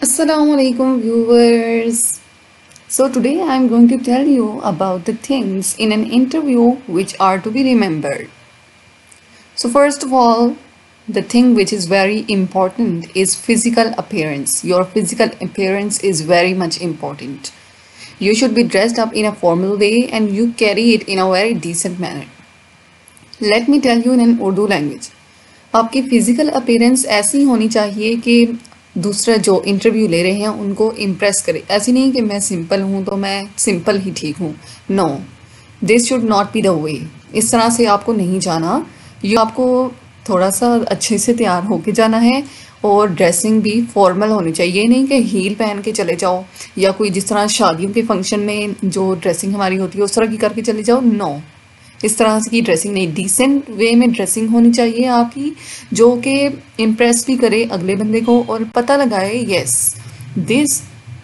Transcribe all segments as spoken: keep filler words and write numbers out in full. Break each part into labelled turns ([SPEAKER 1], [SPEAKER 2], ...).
[SPEAKER 1] Assalamu alaikum viewers. So today I am going to tell you about the things in an interview which are to be remembered. So first of all, the thing which is very important is physical appearance. Your physical appearance is very much important. You should be dressed up in a formal way and you carry it in a very decent manner. Let me tell you in an Urdu language. आपकी physical appearance ऐसी होनी चाहिए कि दूसरा जो interview ले रहे हैं उनको इम्प्रेस करे। ऐसी नहीं कि मैं सिंपल हूँ तो मैं सिंपल ही ठीक हूँ। No, this should not be the way. इस तरह से आपको नहीं जाना। ये आपको थोड़ा सा अच्छे से तैयार होके जाना है और ड्रेसिंग भी फॉर्मल होनी चाहिए। ये नहीं कि हील पहन के चले जाओ या कोई जिस तरह शादियों के फंक्शन में जो ड्रेसिंग हमारी होती है उस तरह की करके चले जाओ। नो, इस तरह की ड्रेसिंग नहीं। डिसेंट वे में ड्रेसिंग होनी चाहिए आपकी, जो कि इम्प्रेस भी करे अगले बंदे को और पता लगाए yes this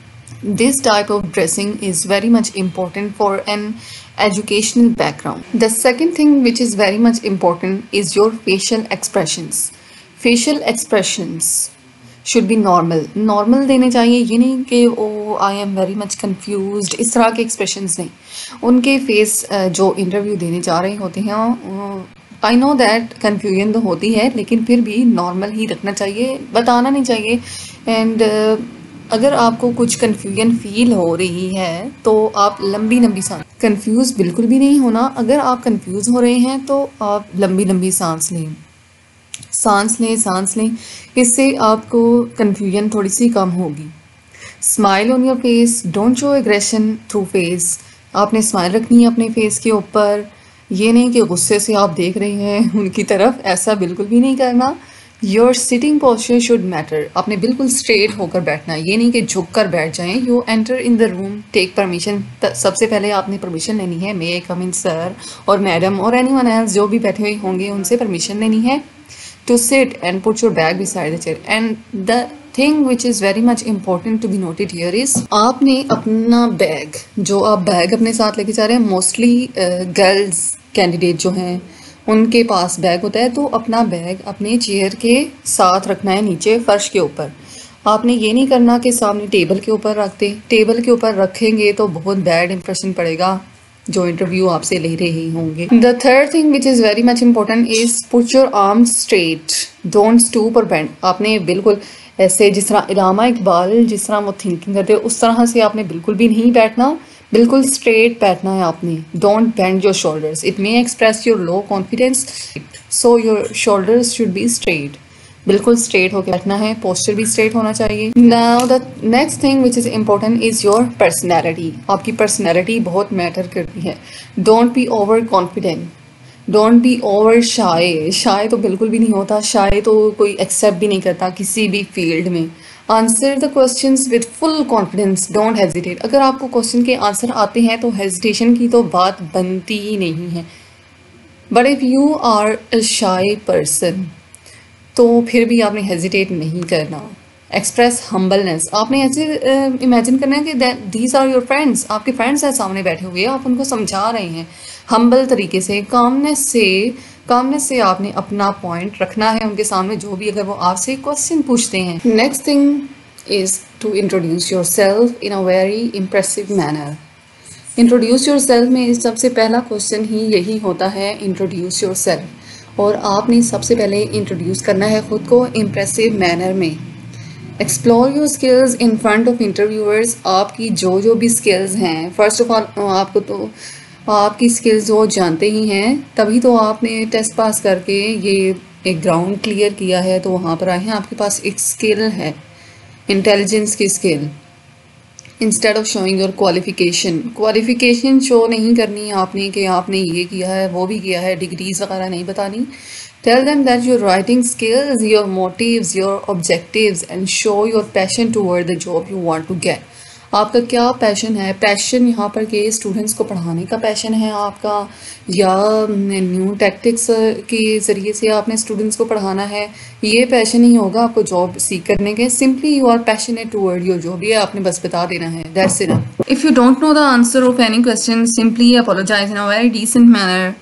[SPEAKER 1] this type of dressing is very much important for an educational background. The second thing which is very much important is your facial expressions. Facial expressions should be normal. Normal देने चाहिए। ये नहीं कि oh I am very much confused, इस तरह के expressions नहीं। उनके फेस जो इंटरव्यू देने जा रहे होते हैं, आई नो दैट कन्फ्यूजन तो होती है, लेकिन फिर भी नॉर्मल ही रखना चाहिए, बताना नहीं चाहिए। एंड अगर आपको कुछ कन्फ्यूजन फील हो रही है तो आप लंबी लंबी सांस, कंफ्यूज बिल्कुल भी नहीं होना। अगर आप कंफ्यूज हो रहे हैं तो आप लंबी लंबी सांस लें, सांस लें सांस लें इससे आपको कन्फ्यूजन थोड़ी सी कम होगी। Smile on your face, don't show aggression through face. आपने स्माइल रखनी है अपने फेस के ऊपर। ये नहीं कि गुस्से से आप देख रहे हैं उनकी तरफ, ऐसा बिल्कुल भी नहीं करना। Your sitting posture should matter. आपने बिल्कुल स्ट्रेट होकर बैठना है, ये नहीं कि झुक कर बैठ जाएं। You enter in the room, take permission. सबसे पहले आपने परमिशन लेनी है। May I come in sir और मैडम और एनीवन एल्स जो भी बैठे हुए होंगे उनसे परमिशन लेनी है to sit and put your bag beside the chair. And the thing which is very much important to be noted here is, आपने अपना बैग, जो आप बैग अपने साथ लेके जा रहे हैं, मोस्टली गर्ल्स कैंडिडेट जो हैं उनके पास बैग होता है, तो अपना बैग अपने चेयर के साथ रखना है, नीचे फर्श के ऊपर। आपने ये नहीं करना कि सामने टेबल के ऊपर रखते। टेबल के ऊपर रखेंगे तो बहुत बैड इंप्रेशन पड़ेगा जो इंटरव्यू आपसे ले रहे होंगे। The third thing which is very much important is put your arms straight, don't stoop or bend. आपने बिल्कुल ऐसे जिस तरह इलामा इकबाल जिस तरह वो थिंकिंग करते हैं उस तरह से आपने बिल्कुल भी नहीं बैठना, बिल्कुल स्ट्रेट बैठना है आपने। Don't bend your shoulders, it may express your low confidence, so your shoulders should be straight. बिल्कुल स्ट्रेट होकर बैठना है, पोस्चर भी स्ट्रेट होना चाहिए। Now the next thing which is important is your personality. आपकी पर्सनैलिटी बहुत मैटर करती है। Don't be over confident, don't be over shy. Shy तो बिल्कुल भी नहीं होता, शाय तो कोई एक्सेप्ट भी नहीं करता किसी भी फील्ड में। Answer the questions with full confidence, don't hesitate. अगर आपको क्वेश्चन के आंसर आते हैं तो हेजिटेशन की तो बात बनती ही नहीं है। But if you are a shy person तो फिर भी आपने हेजिटेट नहीं करना। एक्सप्रेस हम्बलनेस, आपने ऐसे इमेजिन करना है कि दीज आर योर फ्रेंड्स, आपके फ्रेंड्स हैं सामने बैठे हुए, आप उनको समझा रहे हैं हम्बल तरीके से, कामनेस से कामनेस से आपने अपना पॉइंट रखना है उनके सामने, जो भी अगर वो आपसे क्वेश्चन पूछते हैं। Next thing is to introduce yourself in a very impressive manner. Introduce yourself में सबसे पहला क्वेश्चन ही यही होता है, इंट्रोड्यूस योर सेल्फ। और आपने सबसे पहले इंट्रोड्यूस करना है ख़ुद को इम्प्रेसिव मैनर में। Explore your skills in front of interviewers. आपकी जो जो भी स्किल्स हैं, फर्स्ट ऑफ ऑल आपको तो आपकी स्किल्स वो जानते ही हैं, तभी तो आपने टेस्ट पास करके ये एक ग्राउंड क्लियर किया है, तो वहाँ पर आए हैं। आपके पास एक स्किल है, इंटेलिजेंस की skill. Instead of showing your qualification, qualification show नहीं करनी है आपने कि आपने ये किया है वो भी किया है, डिग्रीज वगैरह नहीं बतानी। Tell them that your writing skills, your motives, your objectives and show your passion toward the job you want to get. आपका क्या पैशन है? पैशन यहाँ पर के स्टूडेंट्स को पढ़ाने का पैशन है आपका, या न्यू टैक्टिक्स के ज़रिए से आपने स्टूडेंट्स को पढ़ाना है? ये पैशन ही होगा आपको जॉब सीख करने के। Simply you are passionate toward your job, ये आपने बस बता देना है, that's enough. If you don't know the answer of any question, simply apologize in a very decent manner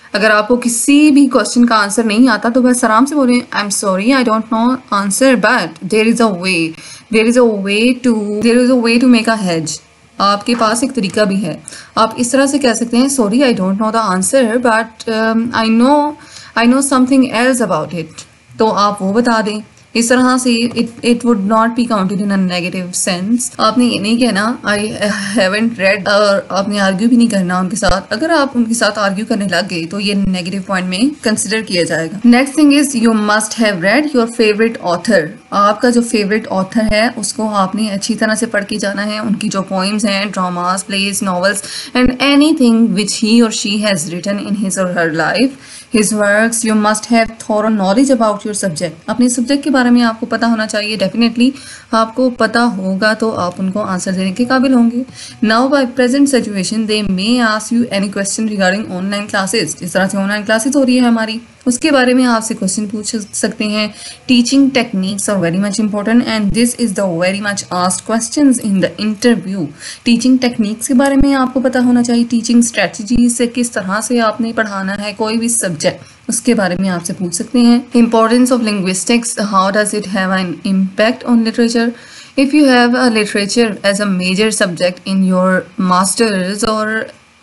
[SPEAKER 1] अगर आपको किसी भी क्वेश्चन का आंसर नहीं आता तो बस आराम से बोलें I am sorry I don't know answer but there is a way there is a way to there is a way to make a hedge. आपके पास एक तरीका भी है, आप इस तरह से कह सकते हैं sorry I don't know the answer but I know I know something else about it, तो आप वो बता दें। इस तरह से it it would not be counted in a negative sense. आपने ये नहीं कहना आई हैवंट रेड, और आपने आर्ग्यू भी नहीं करना उनके साथ। अगर आप उनके साथ आर्ग्यू करने लग गए तो ये नेगेटिव पॉइंट में कंसिडर किया जाएगा। Next thing is you must have read your favourite author. आपका जो फेवरेट ऑथर है उसको आपने अच्छी तरह से पढ़ के जाना है। उनकी जो पोइम्स हैं, dramas, plays, novels and anything which he or she has written in his or her life, his works, you must have thorough knowledge about your subject। अपने सब्जेक्ट के बारे में आपको पता होना चाहिए। डेफिनेटली आपको पता होगा तो आप उनको आंसर देने के काबिल होंगे। Now by present situation they may ask you any question regarding online classes. जिस तरह से ऑनलाइन क्लासेस हो रही है हमारी, उसके बारे में आपसे क्वेश्चन पूछ सकते हैं। Teaching techniques are very much important and this is the very much asked questions in the interview. Teaching techniques के बारे में आपको पता होना चाहिए। टीचिंग स्ट्रेटजीज से किस तरह से आपने पढ़ाना है कोई भी सब्जेक्ट, उसके बारे में आपसे पूछ सकते हैं। Importance of linguistics, how does it have an impact on literature. If you have a literature as a major subject in your masters, or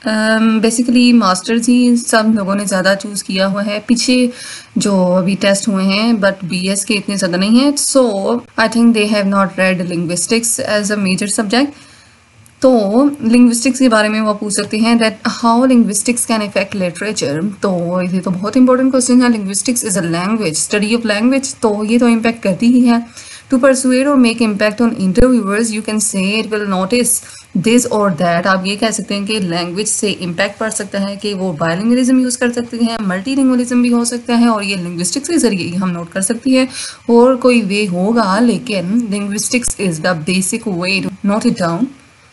[SPEAKER 1] basically masters ही सब लोगों ने ज़्यादा चूज़ किया हुआ है, पीछे जो अभी टेस्ट हुए हैं, बट बीएस के इतने ज़्यादा नहीं हैं। So I think they have not read linguistics as a major subject. तो लिंग्विस्टिक्स के बारे में वो पूछ सकते हैं that how linguistics can effect literature. तो ये तो बहुत इंपॉर्टेंट क्वेश्चन है। Linguistics is a language, study of language, तो ये तो इम्पैक्ट करती ही है। To persuade or make impact on interviewers, you can say it will notice this or that. आप ये कह सकते हैं कि लैंग्वेज से इम्पैक्ट पड़ सकता है, कि वो बायलिंगुअलिज्म यूज़ कर सकते हैं, मल्टीलिंगुअलिज्म भी हो सकता है, और ये लिंग्विस्टिक्स के जरिए हम नोट कर सकती है। और कोई वे होगा, लेकिन linguistics is the basic way to note it down.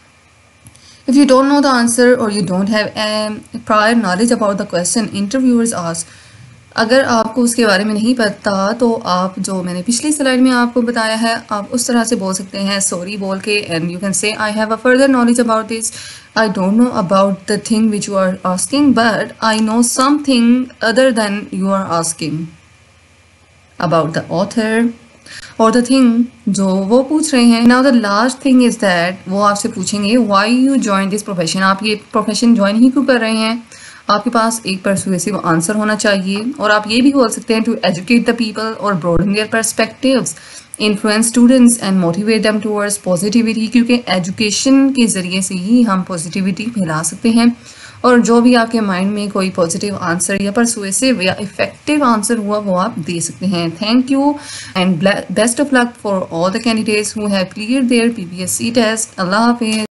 [SPEAKER 1] If you don't know the answer or you don't have a prior knowledge about the question interviewers ask, अगर आपको उसके बारे में नहीं पता तो आप जो मैंने पिछली स्लाइड में आपको बताया है, आप उस तरह से बोल सकते हैं सॉरी बोल के, and you can say I have a further knowledge about this, I don't know about the thing which you are asking but I know something other than you are asking about the author or the thing जो वो पूछ रहे हैं। Now the last thing is that वो आपसे पूछेंगे why you join this profession. आप ये प्रोफेशन ज्वाइन ही क्यों कर रहे हैं। आपके पास एक परसुएसिव आंसर होना चाहिए। और आप ये भी बोल सकते हैं to educate the people or broaden their perspectives, influence students and motivate them towards positivity, क्योंकि एजुकेशन के ज़रिए से ही हम पॉजिटिविटी फैला सकते हैं। और जो भी आपके माइंड में कोई पॉजिटिव आंसर या परसुएसिव या इफेक्टिव आंसर हुआ वो आप दे सकते हैं। Thank you and best of luck for all the candidates who have cleared their PPSC test. अल्लाह हाफिज़।